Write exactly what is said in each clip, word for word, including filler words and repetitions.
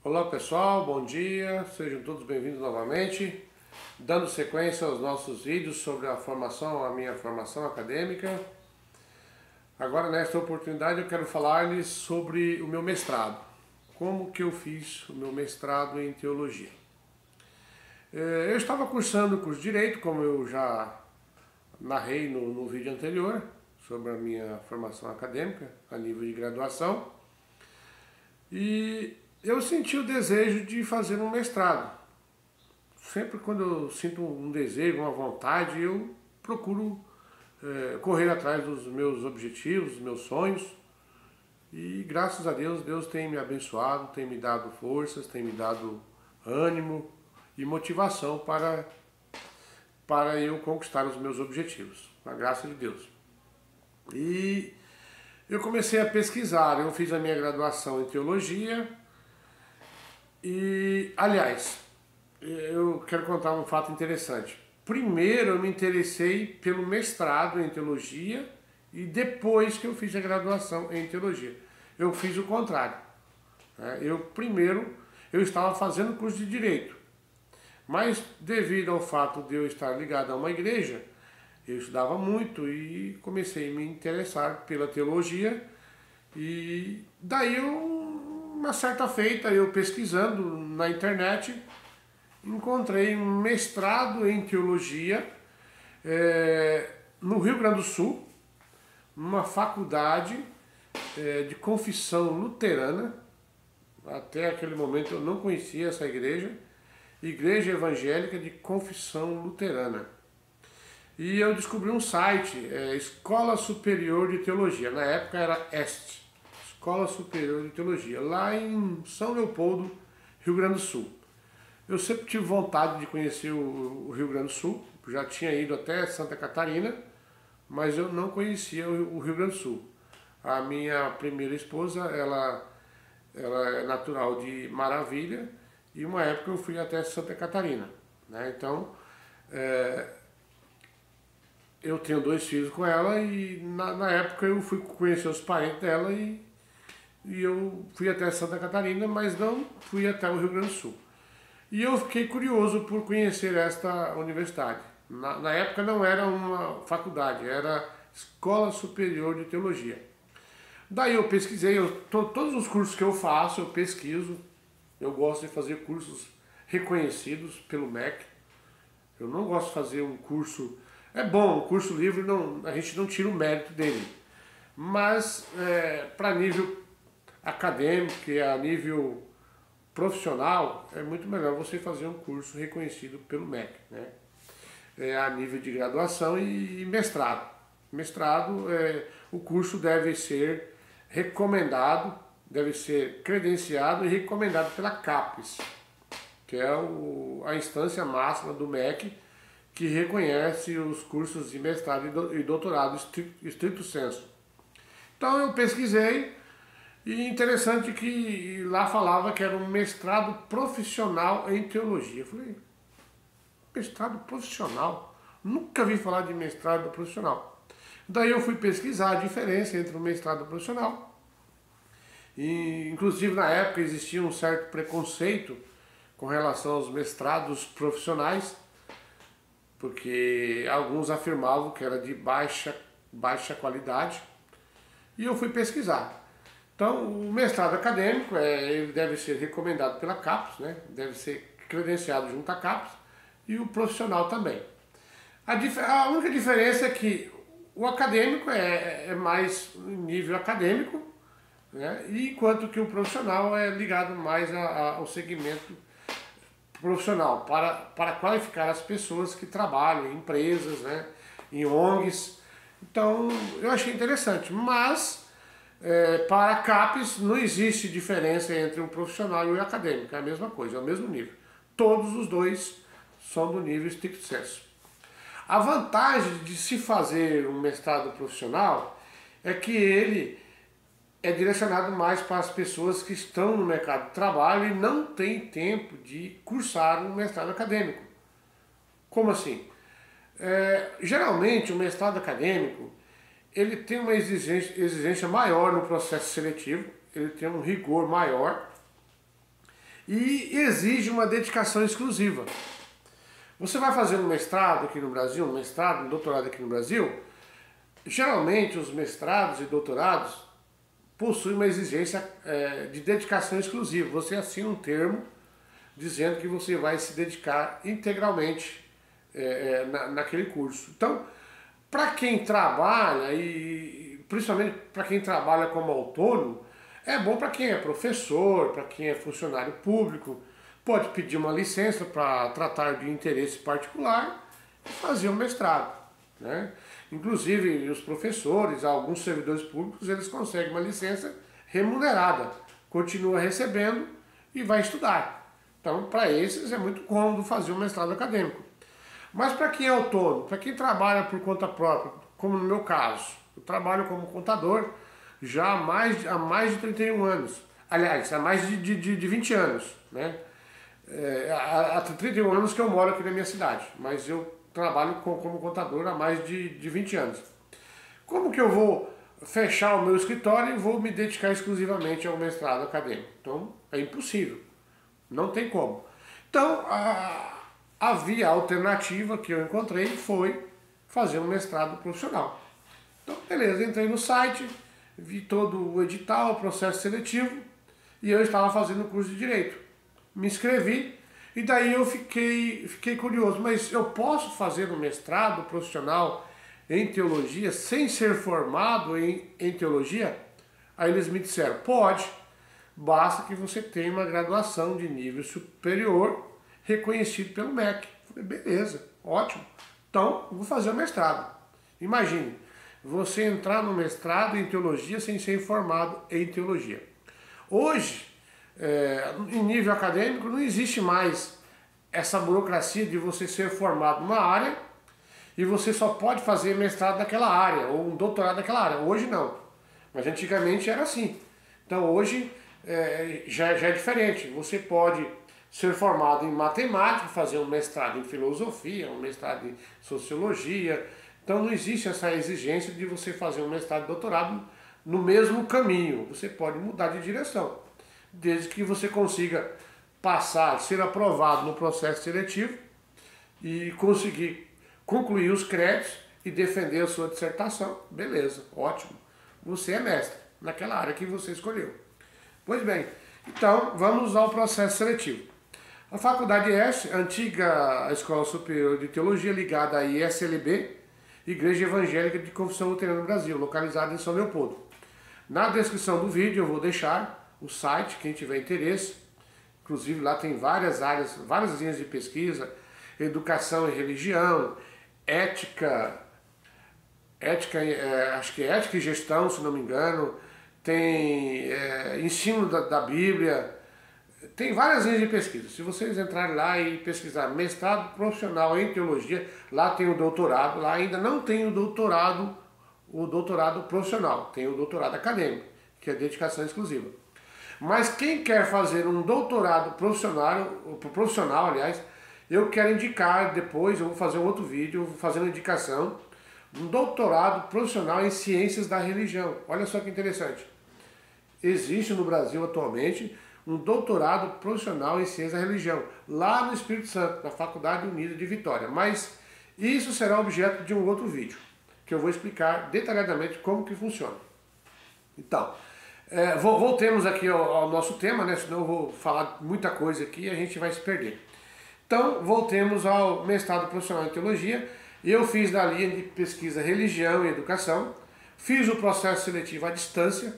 Olá pessoal, bom dia, sejam todos bem-vindos novamente, dando sequência aos nossos vídeos sobre a formação, a minha formação acadêmica. Agora nesta oportunidade eu quero falar-lhes sobre o meu mestrado, como que eu fiz o meu mestrado em teologia. Eu estava cursando o curso de Direito, como eu já narrei no, no vídeo anterior, sobre a minha formação acadêmica a nível de graduação, e eu senti o desejo de fazer um mestrado. Sempre quando eu sinto um desejo, uma vontade, eu procuro é, correr atrás dos meus objetivos, dos meus sonhos. E graças a Deus, Deus tem me abençoado, tem me dado forças, tem me dado ânimo e motivação para, para eu conquistar os meus objetivos, com a graça de Deus. E eu comecei a pesquisar, eu fiz a minha graduação em teologia. E, aliás, eu quero contar um fato interessante. Primeiro eu me interessei pelo mestrado em teologia e depois que eu fiz a graduação em teologia. Eu fiz o contrário. Eu primeiro, eu estava fazendo curso de Direito, mas devido ao fato de eu estar ligado a uma igreja, eu estudava muito e comecei a me interessar pela teologia e daí eu... Uma certa feita, eu pesquisando na internet, encontrei um mestrado em teologia é, no Rio Grande do Sul, numa faculdade é, de confissão luterana. Até aquele momento eu não conhecia essa igreja, Igreja Evangélica de Confissão Luterana. E eu descobri um site, é, Escola Superior de Teologia, na época era ESTE. Escola Superior de Teologia, lá em São Leopoldo, Rio Grande do Sul. Eu sempre tive vontade de conhecer o Rio Grande do Sul, já tinha ido até Santa Catarina, mas eu não conhecia o Rio Grande do Sul. A minha primeira esposa, ela, ela é natural de Maravilha, e uma época eu fui até Santa Catarina, né? Então, é, eu tenho dois filhos com ela, e na, na época eu fui conhecer os parentes dela, e E eu fui até Santa Catarina, mas não fui até o Rio Grande do Sul. E eu fiquei curioso por conhecer esta universidade. Na, na época não era uma faculdade, era Escola Superior de Teologia. Daí eu pesquisei, eu, to, todos os cursos que eu faço, eu pesquiso. Eu gosto de fazer cursos reconhecidos pelo M E C. Eu não gosto de fazer um curso... É bom, um curso livre, não, a gente não tira o mérito dele. Mas é, para nível acadêmico e a nível profissional, é muito melhor você fazer um curso reconhecido pelo M E C, né? É, a nível de graduação e, e mestrado. Mestrado, é, o curso deve ser recomendado, deve ser credenciado e recomendado pela CAPES, que é o, a instância máxima do M E C, que reconhece os cursos de mestrado e, do, e doutorado estrito, estrito sensu. Então eu pesquisei, e interessante que lá falava que era um mestrado profissional em teologia. Eu falei, mestrado profissional? Nunca vi falar de mestrado profissional. Daí eu fui pesquisar a diferença entre o mestrado profissional. E, inclusive na época existia um certo preconceito com relação aos mestrados profissionais, porque alguns afirmavam que era de baixa, baixa qualidade. E eu fui pesquisar. Então, o mestrado acadêmico, é, ele deve ser recomendado pela CAPES, né? Deve ser credenciado junto à CAPES, e o profissional também. A, a única diferença é que o acadêmico é, é mais nível acadêmico, né? E enquanto que o profissional é ligado mais a, a, ao segmento profissional, para, para qualificar as pessoas que trabalham em empresas, né? Em O N Gs. Então, eu achei interessante, mas... É, para a CAPES não existe diferença entre um profissional e um acadêmico, é a mesma coisa, é o mesmo nível. Todos os dois são do nível estricto sensu. A vantagem de se fazer um mestrado profissional é que ele é direcionado mais para as pessoas que estão no mercado de trabalho e não têm tempo de cursar um mestrado acadêmico. Como assim? É, geralmente o mestrado acadêmico ele tem uma exigência, exigência maior no processo seletivo, ele tem um rigor maior e exige uma dedicação exclusiva. Você vai fazer um mestrado aqui no Brasil, um mestrado, um doutorado aqui no Brasil, geralmente os mestrados e doutorados possuem uma exigência é, de dedicação exclusiva. Você assina um termo dizendo que você vai se dedicar integralmente é, é, na, naquele curso. Então, para quem trabalha, e principalmente para quem trabalha como autônomo, é bom para quem é professor, para quem é funcionário público, pode pedir uma licença para tratar de interesse particular e fazer um mestrado, né? Inclusive os professores, alguns servidores públicos, eles conseguem uma licença remunerada, continua recebendo e vai estudar. Então, para esses é muito cômodo fazer um mestrado acadêmico. Mas para quem é autônomo, para quem trabalha por conta própria, como no meu caso, eu trabalho como contador já há mais, há mais de trinta e um anos. Aliás, há mais de, de, de vinte anos, né? É, há, há trinta e um anos que eu moro aqui na minha cidade, mas eu trabalho como contador há mais de, de vinte anos. Como que eu vou fechar o meu escritório e vou me dedicar exclusivamente ao mestrado acadêmico? Então, é impossível. Não tem como. Então, a, a via alternativa que eu encontrei foi fazer um mestrado profissional. Então, beleza, entrei no site, vi todo o edital, o processo seletivo, e eu estava fazendo o curso de Direito. Me inscrevi, e daí eu fiquei, fiquei curioso, mas eu posso fazer um mestrado profissional em teologia sem ser formado em, em teologia? Aí eles me disseram, pode, basta que você tenha uma graduação de nível superior reconhecido pelo M E C. Falei, beleza, ótimo, então vou fazer o mestrado. Imagine, você entrar no mestrado em teologia sem ser formado em teologia. Hoje, É, em nível acadêmico, não existe mais essa burocracia de você ser formado numa área e você só pode fazer mestrado naquela área ou um doutorado naquela área. Hoje não, mas antigamente era assim. Então hoje é, já, já é diferente. Você pode ser formado em matemática, fazer um mestrado em filosofia, um mestrado em sociologia. Então não existe essa exigência de você fazer um mestrado e doutorado no mesmo caminho. Você pode mudar de direção, desde que você consiga passar, ser aprovado no processo seletivo e conseguir concluir os créditos e defender a sua dissertação. Beleza, ótimo. Você é mestre naquela área que você escolheu. Pois bem, então vamos ao processo seletivo. A Faculdade ESTE, antiga Escola Superior de Teologia, ligada à I S L B, Igreja Evangélica de Confissão Luterana do Brasil, localizada em São Leopoldo. Na descrição do vídeo eu vou deixar o site, quem tiver interesse. Inclusive lá tem várias áreas, várias linhas de pesquisa, educação e religião, ética, ética é, acho que é ética e gestão, se não me engano, tem é, ensino da, da Bíblia, tem várias linhas de pesquisa. Se vocês entrarem lá e pesquisar mestrado profissional em teologia, lá tem o doutorado, lá ainda não tem o doutorado, o doutorado profissional, tem o doutorado acadêmico, que é dedicação exclusiva. Mas quem quer fazer um doutorado profissional, profissional, aliás, eu quero indicar depois, eu vou fazer um outro vídeo fazendo indicação, um doutorado profissional em ciências da religião. Olha só que interessante. Existe no Brasil atualmente um doutorado profissional em ciências da religião, lá no Espírito Santo, na Faculdade Unida de Vitória. Mas isso será objeto de um outro vídeo, que eu vou explicar detalhadamente como que funciona. Então, É, voltemos aqui ao, ao nosso tema, né? Senão eu vou falar muita coisa aqui e a gente vai se perder. Então, voltemos ao mestrado profissional em teologia. Eu fiz na linha de pesquisa religião e educação, fiz o processo seletivo à distância,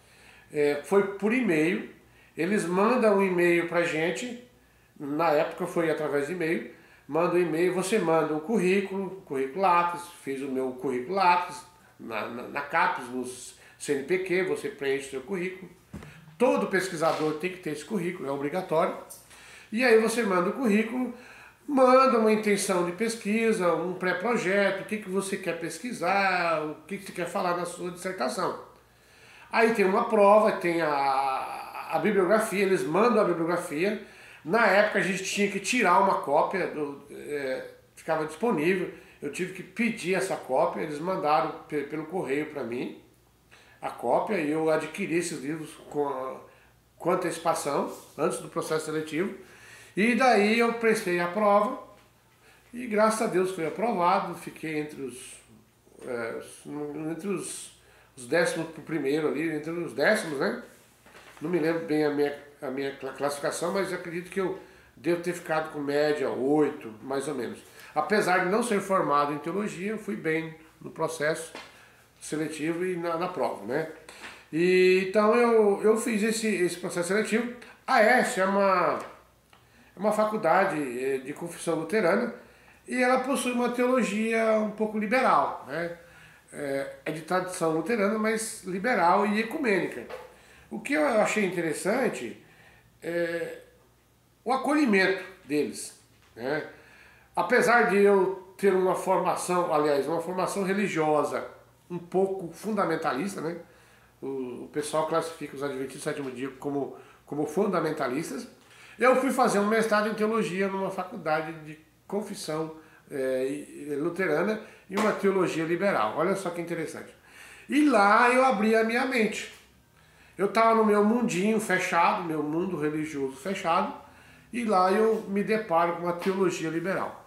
é, foi por e-mail. Eles mandam um e-mail para a gente, na época foi através de e-mail, manda um e-mail, você manda um currículo, currículo Lattes, fiz o meu currículo Lattes, na, na, na CAPES, nos C N P Q, você preenche o seu currículo. Todo pesquisador tem que ter esse currículo, é obrigatório. E aí você manda o currículo, manda uma intenção de pesquisa, um pré-projeto, o que, que você quer pesquisar, o que, que você quer falar na sua dissertação. Aí tem uma prova, tem a, a bibliografia, eles mandam a bibliografia. Na época a gente tinha que tirar uma cópia, do, é, ficava disponível, eu tive que pedir essa cópia, eles mandaram pelo correio para mim a cópia e eu adquiri esses livros com, com antecipação, antes do processo seletivo. E daí eu prestei a prova e graças a Deus fui aprovado, fiquei entre os, é, entre os, os décimos pro primeiro ali, entre os décimos, né? Não me lembro bem a minha, a minha classificação, mas acredito que eu devo ter ficado com média oito, mais ou menos. Apesar de não ser formado em teologia, eu fui bem no processo seletivo e na, na prova, né? E, então eu, eu fiz esse, esse processo seletivo. A ESSE é uma, é uma faculdade de confissão luterana e ela possui uma teologia um pouco liberal, né? É, é de tradição luterana, mas liberal e ecumênica. O que eu achei interessante é o acolhimento deles, né? Apesar de eu ter uma formação, aliás, uma formação religiosa um pouco fundamentalista, né? O, o pessoal classifica os Adventistas do Sétimo Dia como, como fundamentalistas. Eu fui fazer um mestrado em teologia numa faculdade de confissão é, luterana e uma teologia liberal. Olha só que interessante. E lá eu abri a minha mente. Eu estava no meu mundinho fechado, meu mundo religioso fechado, e lá eu me deparo com uma teologia liberal.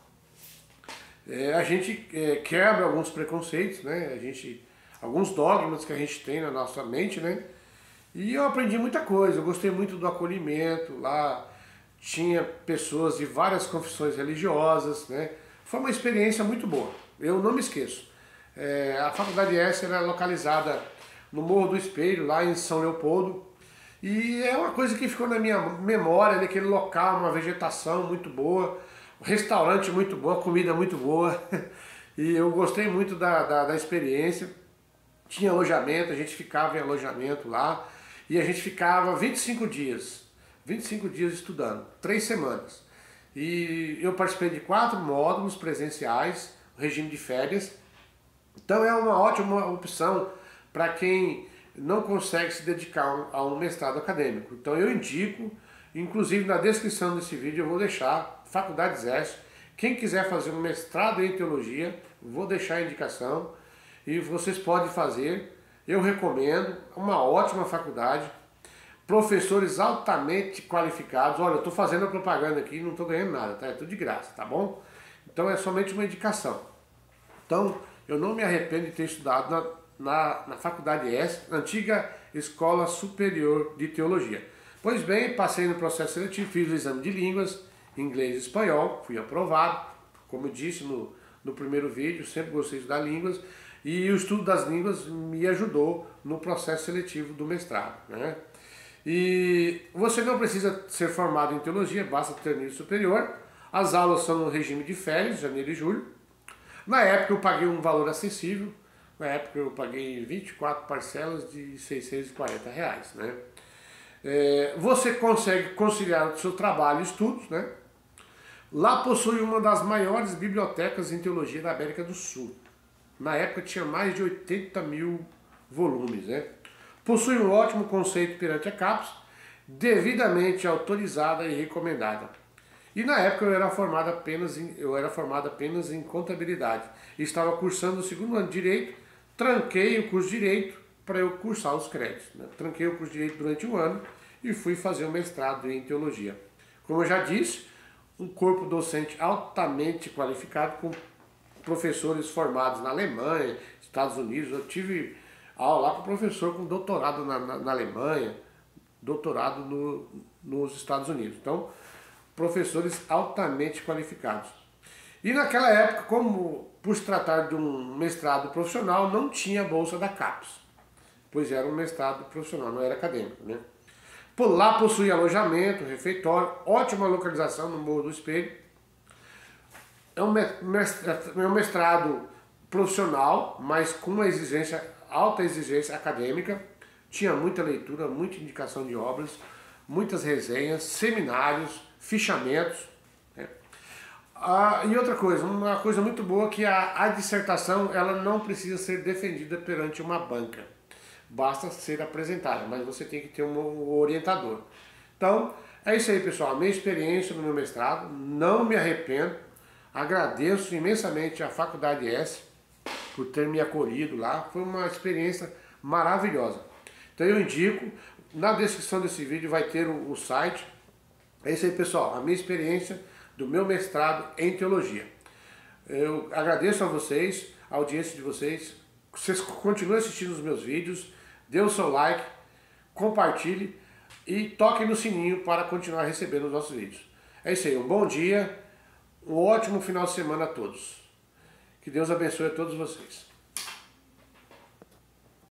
É, a gente é, quebra alguns preconceitos, né? A gente, alguns dogmas que a gente tem na nossa mente, né? E eu aprendi muita coisa, eu gostei muito do acolhimento, lá tinha pessoas de várias confissões religiosas, né? Foi uma experiência muito boa, eu não me esqueço. É, a Faculdade ESSE era localizada no Morro do Espelho, lá em São Leopoldo, e é uma coisa que ficou na minha memória, naquele local, uma vegetação muito boa, um restaurante muito bom, comida muito boa, e eu gostei muito da, da, da experiência. Tinha alojamento, a gente ficava em alojamento lá, e a gente ficava vinte e cinco dias, vinte e cinco dias estudando, três semanas. E eu participei de quatro módulos presenciais, regime de férias, então é uma ótima opção para quem não consegue se dedicar a um mestrado acadêmico. Então eu indico, inclusive na descrição desse vídeo eu vou deixar Faculdades ESSE. Quem quiser fazer um mestrado em teologia, vou deixar a indicação e vocês podem fazer. Eu recomendo, uma ótima faculdade, professores altamente qualificados. Olha, eu estou fazendo a propaganda aqui e não estou ganhando nada, tá? É tudo de graça, tá bom? Então é somente uma indicação. Então eu não me arrependo de ter estudado na, na, na Faculdade ESSE, antiga Escola Superior de Teologia. Pois bem, passei no processo seletivo, fiz o exame de línguas, inglês e espanhol, fui aprovado, como eu disse no, no primeiro vídeo, sempre gostei de estudar línguas, e o estudo das línguas me ajudou no processo seletivo do mestrado, né? E você não precisa ser formado em teologia, basta ter nível superior. As aulas são no regime de férias, janeiro e julho. Na época eu paguei um valor acessível, na época eu paguei vinte e quatro parcelas de seiscentos e quarenta reais, né? É, você consegue conciliar o seu trabalho e estudos, né? Lá possui uma das maiores bibliotecas em teologia da América do Sul. Na época tinha mais de oitenta mil volumes, né? Possui um ótimo conceito perante a CAPES, devidamente autorizada e recomendada. E na época eu era formado apenas em, eu era formado apenas em contabilidade. E estava cursando o segundo ano de Direito, tranquei o curso de Direito para eu cursar os créditos, né? Tranquei o curso de Direito durante um ano e fui fazer o mestrado em Teologia. Como eu já disse, um corpo docente altamente qualificado, com professores formados na Alemanha, Estados Unidos. Eu tive aula lá com professor com doutorado na, na, na Alemanha, doutorado no, nos Estados Unidos. Então, professores altamente qualificados. E naquela época, como por se tratar de um mestrado profissional, não tinha bolsa da CAPES, pois era um mestrado profissional, não era acadêmico, né? Por lá possui alojamento, refeitório, ótima localização no Morro do Espelho. É um mestrado, é um mestrado profissional, mas com uma exigência, alta exigência acadêmica. Tinha muita leitura, muita indicação de obras, muitas resenhas, seminários, fichamentos, né? Ah, e outra coisa, uma coisa muito boa, que a, a dissertação ela não precisa ser defendida perante uma banca. Basta ser apresentada, mas você tem que ter um, um orientador. Então, é isso aí, pessoal. A minha experiência no meu mestrado, não me arrependo. Agradeço imensamente à Faculdade ESSE por ter me acolhido lá. Foi uma experiência maravilhosa. Então eu indico, na descrição desse vídeo vai ter o, o site. É isso aí, pessoal, a minha experiência do meu mestrado em teologia. Eu agradeço a vocês, a audiência de vocês. Vocês continuem assistindo os meus vídeos, dê o seu like, compartilhe e toque no sininho para continuar recebendo os nossos vídeos. É isso aí, um bom dia, um ótimo final de semana a todos. Que Deus abençoe a todos vocês.